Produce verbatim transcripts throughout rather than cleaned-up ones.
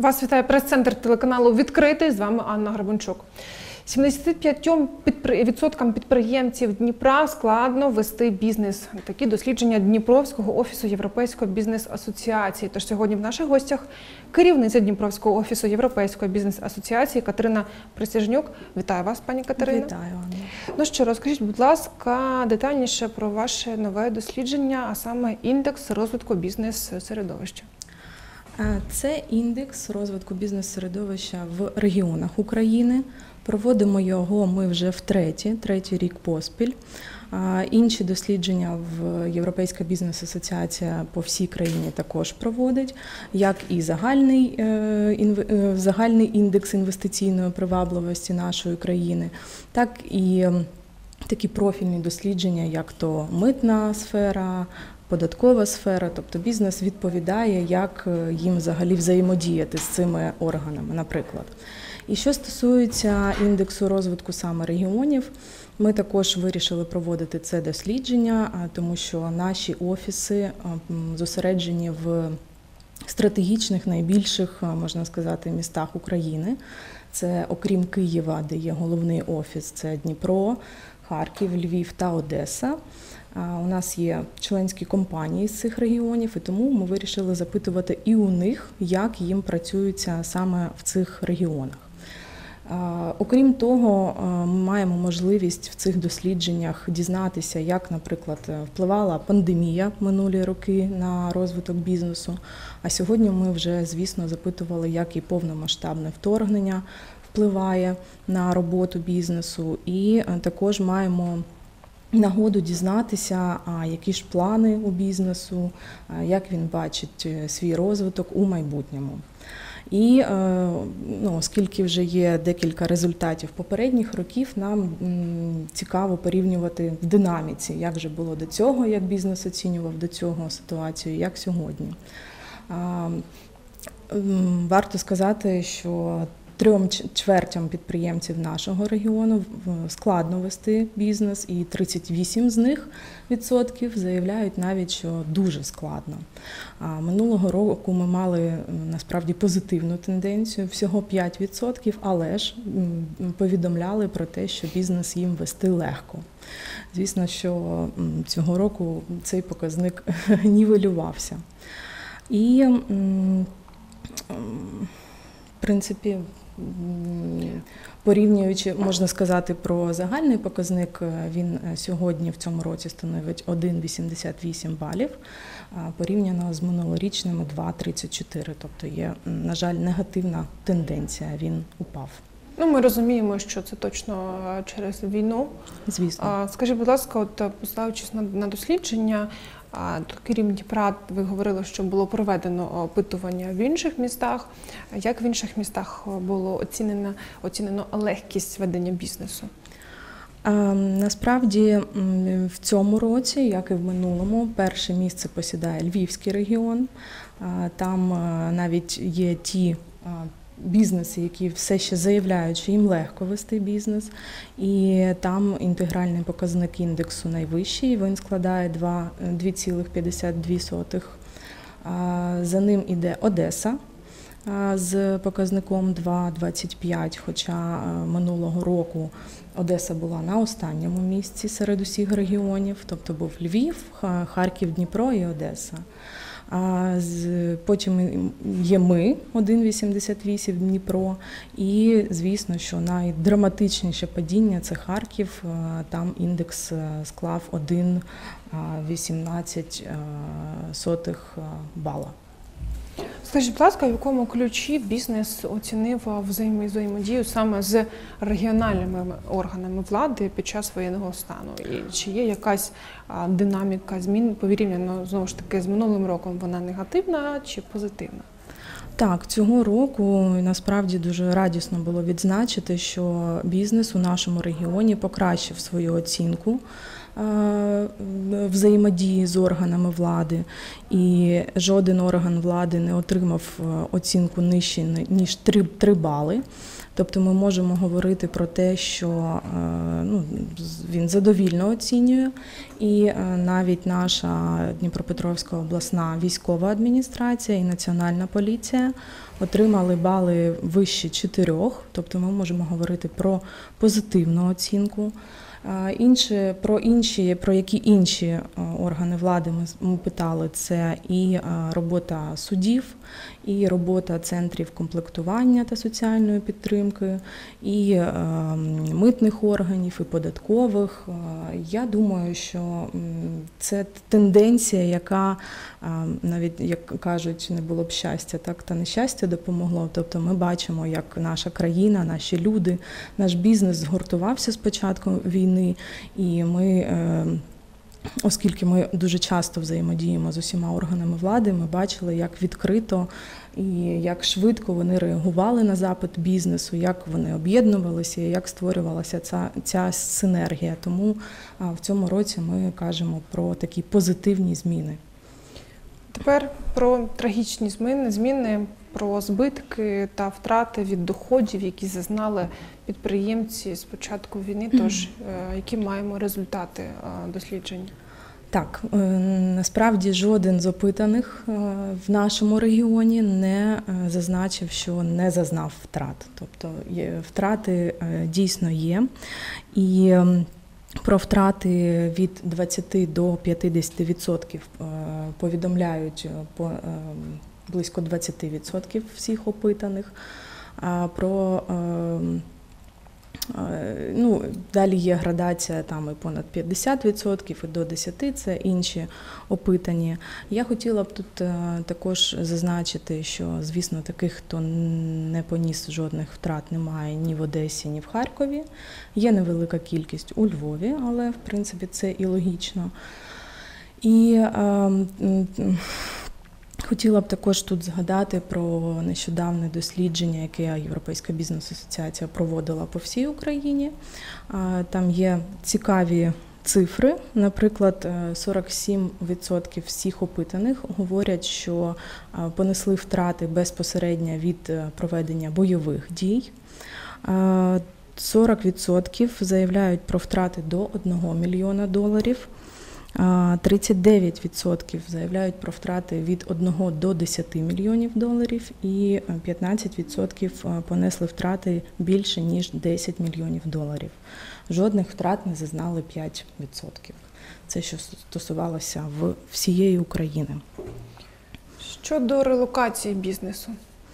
Вас вітає прес-центр телеканалу «Відкритий». З вами Анна Гребенчук. сімдесят п'ять відсоткам підприємців Дніпра складно вести бізнес. Такі дослідження Дніпровського офісу Європейської бізнес-асоціації. Тож сьогодні в наших гостях керівниця Дніпровського офісу Європейської бізнес-асоціації Катерина Присяжнюк. Вітаю вас, пані Катерина. Вітаю, Анна. Ну що, розкажіть, будь ласка, детальніше про ваше нове дослідження, а саме індекс розвитку бізнес-середовища. Це індекс розвитку бізнес-середовища в регіонах України. Проводимо його ми вже втретє, третій рік поспіль. Інші дослідження в Європейська бізнес-асоціація по всій країні також проводить, як і загальний, загальний індекс інвестиційної привабливості нашої країни, так і такі профільні дослідження, як то митна сфера, податкова сфера, тобто бізнес відповідає, як їм взагалі взаємодіяти з цими органами, наприклад. І що стосується індексу розвитку саме регіонів, ми також вирішили проводити це дослідження, тому що наші офіси зосереджені в стратегічних, найбільших, можна сказати, містах України. Це, окрім Києва, де є головний офіс, це Дніпро, Харків, Львів та Одеса. У нас є членські компанії з цих регіонів, і тому ми вирішили запитувати і у них, як їм працюється саме в цих регіонах. Окрім того, ми маємо можливість в цих дослідженнях дізнатися, як, наприклад, впливала пандемія минулі роки на розвиток бізнесу. А сьогодні ми вже, звісно, запитували, як і повномасштабне вторгнення впливає на роботу бізнесу. І також маємо нагоду дізнатися, які ж плани у бізнесу, як він бачить свій розвиток у майбутньому. І ну, оскільки вже є декілька результатів попередніх років, нам цікаво порівнювати в динаміці, як же було до цього, як бізнес оцінював до цього ситуацію, як сьогодні. Варто сказати, що трьом чвертям підприємців нашого регіону складно вести бізнес, і тридцять вісім з них відсотків заявляють навіть, що дуже складно. А минулого року ми мали насправді позитивну тенденцію, всього п'ять відсотків, але ж повідомляли про те, що бізнес їм вести легко. Звісно, що цього року цей показник нівелювався. І, в принципі, порівнюючи, можна сказати, про загальний показник, він сьогодні в цьому році становить один цілих вісімдесят вісім балів, порівняно з минулорічними два цілих тридцять чотири. Тобто є, на жаль, негативна тенденція, він упав. Ну, ми розуміємо, що це точно через війну. Звісно. Скажіть, будь ласка, от поставившись на, на дослідження, крім Дніпра, ви говорили, що було проведено опитування в інших містах. Як в інших містах було оцінено, оцінено легкість ведення бізнесу? Насправді, в цьому році, як і в минулому, перше місце посідає Львівський регіон. Там навіть є ті бізнеси, які все ще заявляють, що їм легко вести бізнес, і там інтегральний показник індексу найвищий, він складає два цілих п'ятдесят дві сотих. За ним іде Одеса з показником два цілих двадцять п'ять, хоча минулого року Одеса була на останньому місці серед усіх регіонів, тобто був Львів, Харків, Дніпро і Одеса. Потім є ми, один цілих вісімдесят вісім, Дніпро, і, звісно, що найдраматичніше падіння – це Харків, там індекс склав один цілих вісімнадцять сотих бала. Скажіть, будь ласка, в якому ключі бізнес оцінив взаємодію саме з регіональними органами влади під час воєнного стану? І чи є якась динаміка змін порівняно, знову ж таки, з минулим роком, вона негативна чи позитивна? Так, цього року насправді дуже радісно було відзначити, що бізнес у нашому регіоні покращив свою оцінку взаємодії з органами влади, і жоден орган влади не отримав оцінку нижче, ніж три бали. Тобто ми можемо говорити про те, що ну, він задовільно оцінює, і навіть наша Дніпропетровська обласна військова адміністрація і Національна поліція отримали бали вище чотирьох, тобто ми можемо говорити про позитивну оцінку. Інше, про інші, про які інші органи влади ми, ми питали, це і робота судів, і робота центрів комплектування та соціальної підтримки, і е, митних органів, і податкових. Я думаю, що це тенденція, яка, навіть, як кажуть, не було б щастя, так та нещастя допомогло. Тобто ми бачимо, як наша країна, наші люди, наш бізнес згуртувався з початком війни, і ми, оскільки ми дуже часто взаємодіємо з усіма органами влади, ми бачили, як відкрито і як швидко вони реагували на запит бізнесу, як вони об'єднувалися, як створювалася ця, ця синергія. Тому в цьому році ми кажемо про такі позитивні зміни. Тепер про трагічні зміни, зміни, про збитки та втрати від доходів, які зазнали підприємці з початку війни. Тож, які маємо результати досліджень? Так, насправді жоден з опитаних в нашому регіоні не зазначив, що не зазнав втрат. Тобто втрати дійсно є. І про втрати від двадцяти до п'ятдесяти відсотків повідомляють по близько двадцяти відсотків всіх опитаних. Про Ну, далі є градація, там і понад п'ятдесят відсотків, і до десять відсотків, це інші опитані. Я хотіла б тут також зазначити, що, звісно, таких, хто не поніс жодних втрат, немає ні в Одесі, ні в Харкові. Є невелика кількість у Львові, але, в принципі, це і логічно. І е, хотіла б також тут згадати про нещодавне дослідження, яке Європейська бізнес-асоціація проводила по всій Україні. Там є цікаві цифри. Наприклад, сорок сім відсотків всіх опитаних говорять, що понесли втрати безпосередньо від проведення бойових дій. сорок відсотків заявляють про втрати до одного мільйона доларів. тридцять дев'ять відсотків заявляють про втрати від одного до десяти мільйонів доларів і п'ятнадцять відсотків понесли втрати більше, ніж десять мільйонів доларів. Жодних втрат не зазнали п'ять відсотків. Це що стосувалося в всієї України. Щодо релокації бізнесу?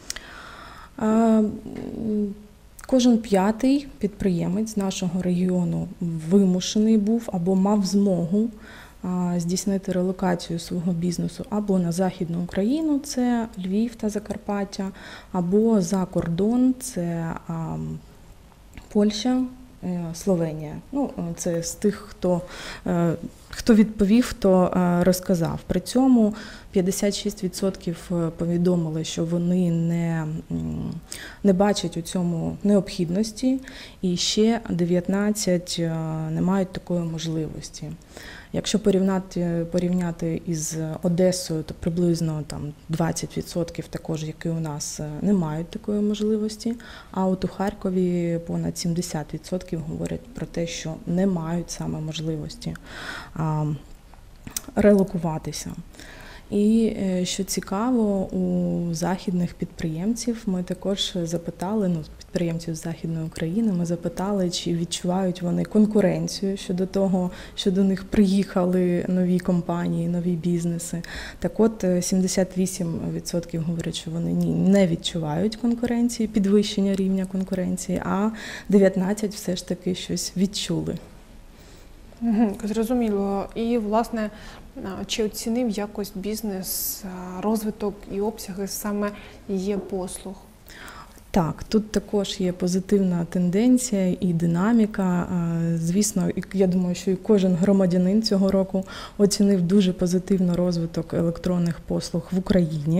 Кожен п'ятий підприємець нашого регіону вимушений був або мав змогу здійснити релокацію свого бізнесу або на Західну Україну, це Львів та Закарпаття, або за кордон, це Польща, Словенія. Ну, це з тих, хто, хто відповів, хто розказав. При цьому п'ятдесят шість відсотків повідомили, що вони не, не бачать у цьому необхідності, і ще дев'ятнадцять не мають такої можливості. Якщо порівняти, порівняти із Одесою, то приблизно там двадцять відсотків також, які у нас, не мають такої можливості, а от у Харкові понад сімдесят відсотків говорять про те, що не мають саме можливості а, релокуватися. І, що цікаво, у західних підприємців ми також запитали, ну, підприємців з Західної України, ми запитали, чи відчувають вони конкуренцію щодо того, що до них приїхали нові компанії, нові бізнеси. Так от, сімдесят вісім відсотків говорять, що вони ні, не відчувають конкуренції, підвищення рівня конкуренції, а дев'ятнадцять відсотків все ж таки щось відчули. Зрозуміло. І, власне, чи оцінив якось бізнес розвиток і обсяги саме є послуг? Так, тут також є позитивна тенденція і динаміка. Звісно, я думаю, що і кожен громадянин цього року оцінив дуже позитивно розвиток електронних послуг в Україні.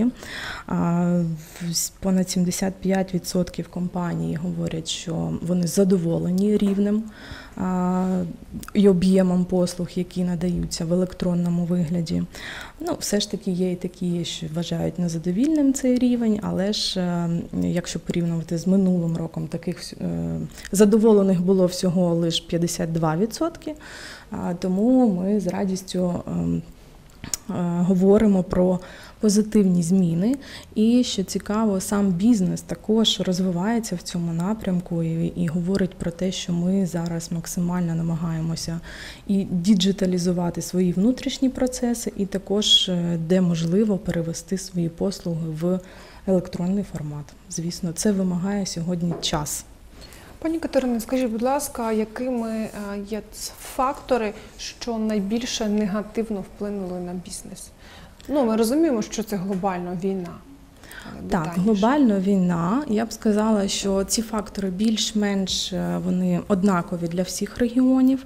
Понад сімдесят п'ять відсотків компаній говорять, що вони задоволені рівнем і об'ємом послуг, які надаються в електронному вигляді. Ну, все ж таки є і такі, що вважають незадовільним цей рівень, але ж якщо порівнювати з минулим роком, таких задоволених було всього лише п'ятдесят два відсотки, тому ми з радістю говоримо про позитивні зміни. І, що цікаво, сам бізнес також розвивається в цьому напрямку і, і говорить про те, що ми зараз максимально намагаємося і діджиталізувати свої внутрішні процеси, і також, де можливо, перевести свої послуги в електронний формат. Звісно, це вимагає сьогодні час. Пані Катерино, скажіть, будь ласка, якими є фактори, що найбільше негативно вплинули на бізнес? Ну, ми розуміємо, що це глобальна війна. Так, глобальна війна. Я б сказала, що ці фактори більш-менш вони однакові для всіх регіонів.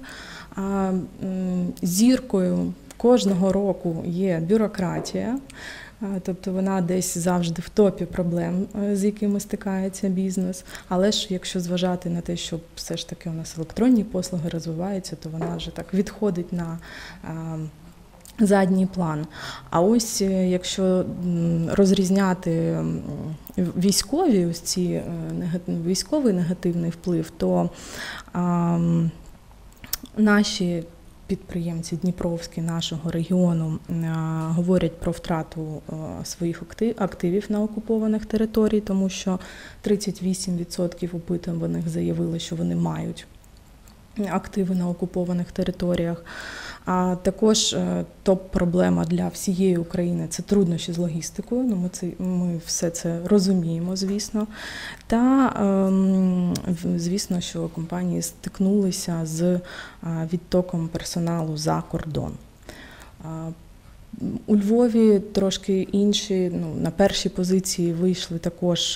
Зіркою кожного року є бюрократія. Тобто вона десь завжди в топі проблем, з якими стикається бізнес. Але ж якщо зважати на те, що все ж таки у нас електронні послуги розвиваються, то вона вже так відходить на задній план. А ось якщо розрізняти військові, ось ці військовий негативний вплив, то а, наші підприємці дніпровські нашого регіону говорять про втрату своїх активів на окупованих територіях, тому що тридцять вісім відсотків опитуваних заявили, що вони мають активи на окупованих територіях. А також топ-проблема для всієї України – це труднощі з логістикою. Ну, ми, це, ми все це розуміємо, звісно. Та, звісно, що компанії стикнулися з відтоком персоналу за кордон. У Львові трошки інші, ну, на першій позиції вийшли також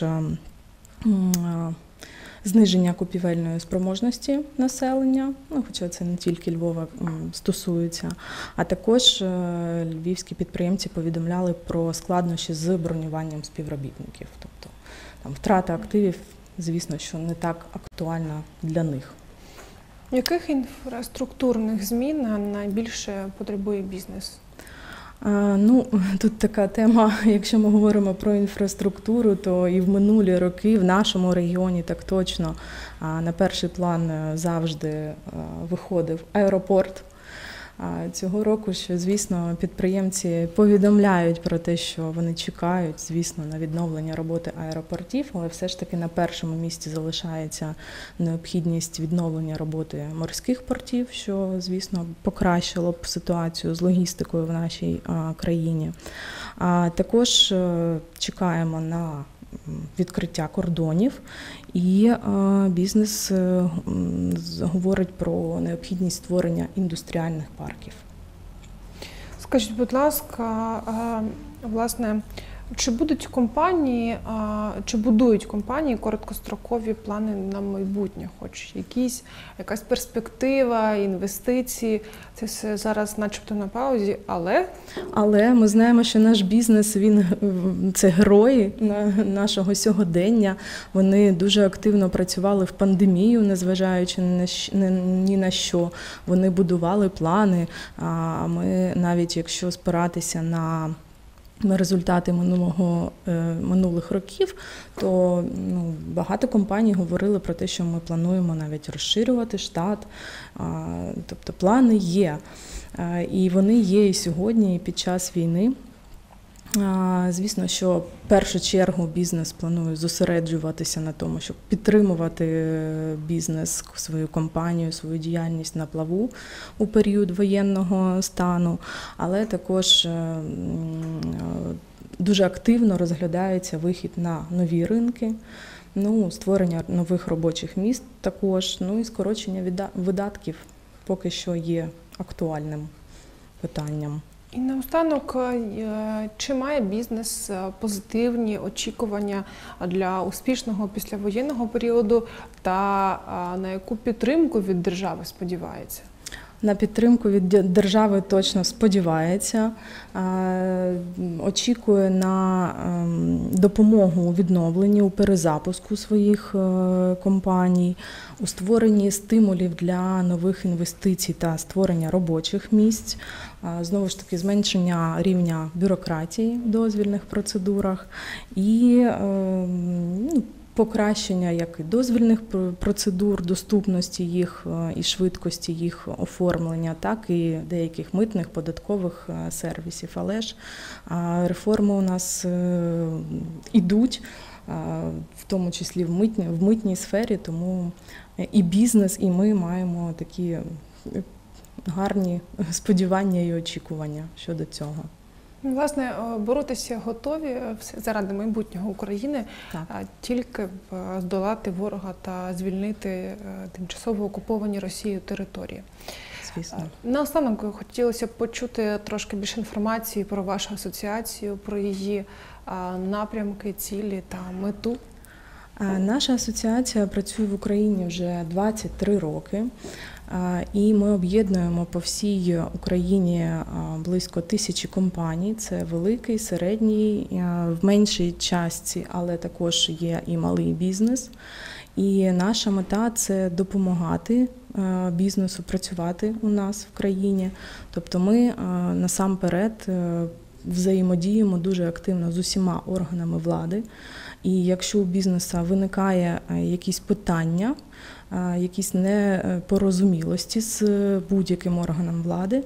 зниження купівельної спроможності населення, ну, хоча це не тільки Львова стосується, а також львівські підприємці повідомляли про складнощі з бронюванням співробітників. Тобто там втрата активів, звісно, що не так актуальна для них. Яких інфраструктурних змін найбільше потребує бізнес? Ну, тут така тема, якщо ми говоримо про інфраструктуру, то і в минулі роки в нашому регіоні так точно на перший план завжди виходив аеропорт. Цього року, що, звісно, підприємці повідомляють про те, що вони чекають, звісно, на відновлення роботи аеропортів, але все ж таки на першому місці залишається необхідність відновлення роботи морських портів, що, звісно, покращило б ситуацію з логістикою в нашій країні. А також чекаємо на відкриття кордонів, і бізнес говорить про необхідність створення індустріальних парків. Скажіть, будь ласка, власне, чи будуть компанії, чи будують компанії короткострокові плани на майбутнє, хоч якісь, якась перспектива, інвестиції, це все зараз начебто на паузі, але... Але ми знаємо, що наш бізнес, він, це герої нашого сьогодення, вони дуже активно працювали в пандемію, незважаючи ні на що, вони будували плани, а ми навіть якщо спиратися на результати минулого, минулих років, то ну, багато компаній говорили про те, що ми плануємо навіть розширювати штат, тобто плани є. І вони є і сьогодні, і під час війни. Звісно, що в першу чергу бізнес планує зосереджуватися на тому, щоб підтримувати бізнес, свою компанію, свою діяльність на плаву у період воєнного стану, але також дуже активно розглядається вихід на нові ринки, ну, створення нових робочих місць також, ну і скорочення видатків поки що є актуальним питанням. І наостанок, чи має бізнес позитивні очікування для успішного післявоєнного періоду та на яку підтримку від держави сподівається? На підтримку від держави точно сподівається, очікує на допомогу у відновленні, у перезапуску своїх компаній, у створенні стимулів для нових інвестицій та створення робочих місць, знову ж таки зменшення рівня бюрократії в дозвільних процедурах і ну, покращення як і дозвільних процедур, доступності їх і швидкості їх оформлення, так і деяких митних, податкових сервісів. Але ж реформи у нас ідуть, в тому числі в митній, в митній сфері, тому і бізнес, і ми маємо такі гарні сподівання і очікування щодо цього. Власне, боротися готові заради майбутнього України, так. Тільки здолати ворога та звільнити тимчасово окуповані Росією території. Звісно. Наостанок хотілося б почути трошки більше інформації про вашу асоціацію, про її напрямки, цілі та мету. Наша асоціація працює в Україні вже двадцять три роки. І ми об'єднуємо по всій Україні близько тисячі компаній. Це великий, середній, в меншій частці, але також є і малий бізнес. І наша мета – це допомагати бізнесу працювати у нас в країні. Тобто ми насамперед взаємодіємо дуже активно з усіма органами влади. І якщо у бізнесу виникає якісь питання, якісь непорозумілості з будь-яким органом влади,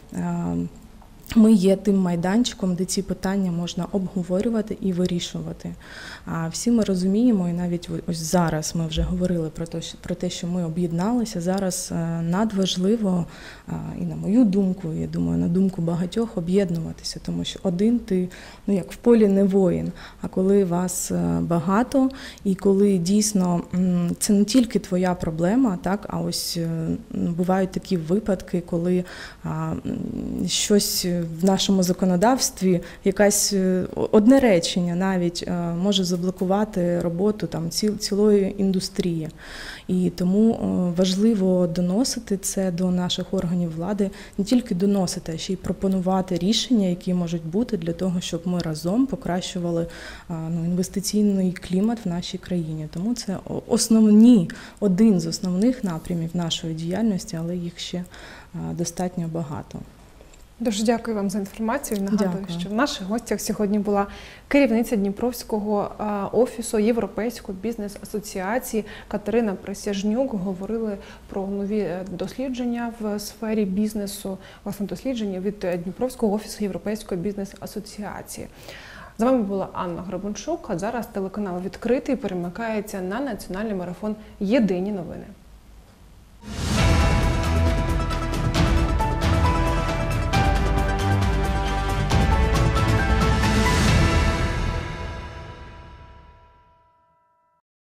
ми є тим майданчиком, де ці питання можна обговорювати і вирішувати. А всі ми розуміємо, і навіть ось зараз ми вже говорили про те, про те, що ми об'єдналися. Зараз надважливо, і на мою думку, я думаю, на думку багатьох, об'єднуватися, тому що один ти, ну як в полі не воїн, а коли вас багато, і коли дійсно це не тільки твоя проблема, так, а ось бувають такі випадки, коли щось в нашому законодавстві, якась одне речення навіть може заблокувати роботу там ціл, цілої індустрії. І тому важливо доносити це до наших органів влади, не тільки доносити, а ще й пропонувати рішення, які можуть бути для того, щоб ми разом покращували ну, інвестиційний клімат в нашій країні. Тому це основні, один з основних напрямів нашої діяльності, але їх ще достатньо багато. Дуже дякую вам за інформацію. Нагадую, Дякую. що в наших гостях сьогодні була керівниця Дніпровського офісу Європейської бізнес-асоціації Катерина Присяжнюк. Говорили про нові дослідження в сфері бізнесу, власне, дослідження від Дніпровського офісу Європейської бізнес-асоціації. З вами була Анна Гребенчук, а зараз телеканал «Відкритий» перемикається на національний марафон «Єдині новини».